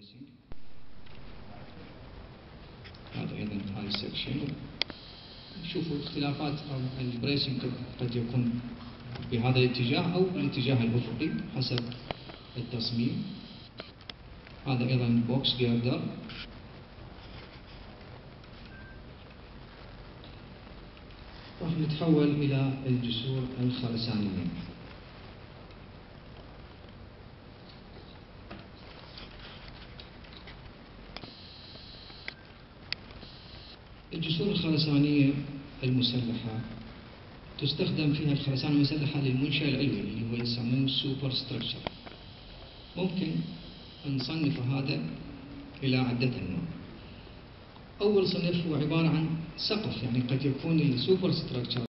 البريسنج. هذا أيضا هاي سكشن. نشوفوا اختلافات البريسنج قد يكون بهذا الاتجاه أو الاتجاه الأفقي حسب التصميم. هذا أيضا بوكس جيردر. راح نتحول إلى الجسور الخرسانية. الجسور الخرسانية المسلحة تستخدم فيها الخرسانة المسلحة للمنشأ العلوي اللي هو يسموه سوبر ستراكشر. ممكن نصنف هذا إلى عدة أنواع. أول صنف هو عبارة عن سقف، يعني قد يكون السوبر ستراكشر